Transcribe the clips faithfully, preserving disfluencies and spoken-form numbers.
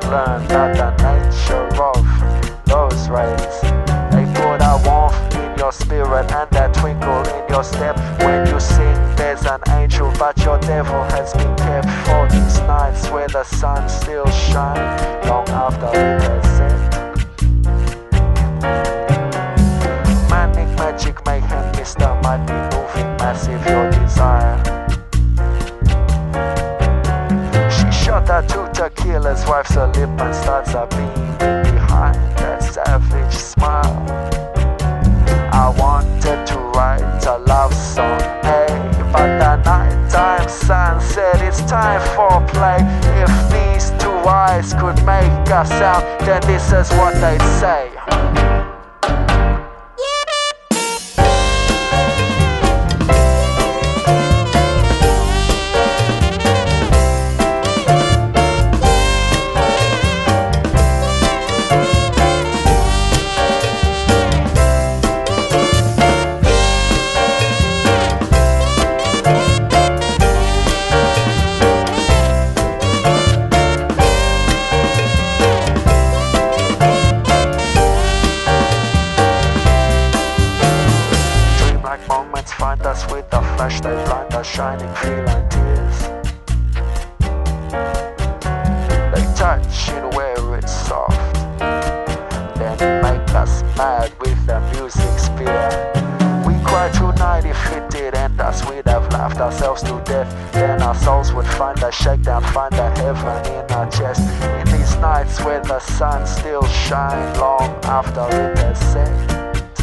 learned that the nature of those rays, they put a warmth in your spirit and that twinkle in your step. When you sing, there's an angel, but your devil has been kept for these nights where the sun still shines long after it has set. Manic magic mayhem, mister, might be moving massive your desire. She shot her two tequilas, wipes her lip and starts a beam behind that savage smile. I wanted to write a love song, hey, but the nighttime sun said it's time for play. If these two eyes could make a sound, then this is what they'd say. Moments find us with a flash, they blind us, shining feline tears. They touch in where it's soft, then make us mad with the music spear. We cry tonight, if it did end us, we'd have laughed ourselves to death. Then our souls would find a shakedown, find a heaven in our chest. In these nights where the sun still shines long after it has set.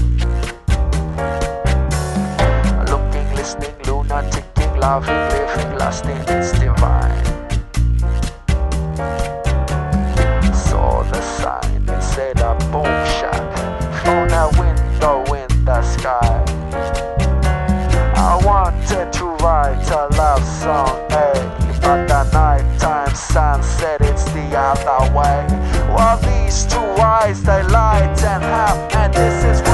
Lunaticking, loving, living, lusting, it's divine. Saw the sign, it said a boom shack, from a window in the sky. I wanted to write a love song, hey, but the nighttime sun said it's the other way. Well, these two eyes, they light and have, and this is